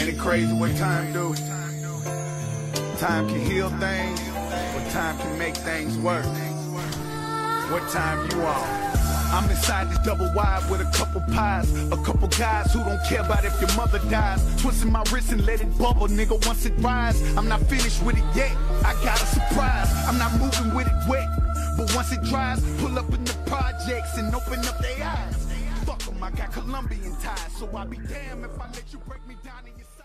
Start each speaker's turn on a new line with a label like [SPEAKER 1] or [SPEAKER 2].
[SPEAKER 1] Ain't it crazy what time do? Time can heal things, but time can make things worse. What time you on? I'm inside this double wide with a couple pies, a couple guys who don't care about if your mother dies. Twisting my wrist and let it bubble, nigga, once it rise. I'm not finished with it yet, I got a surprise. I'm not moving with it wet, but once it dries, pull up in the projects and open up their eyes. Fuck 'em, I got Colombian ties, so I'll be damned if I let you break me down in your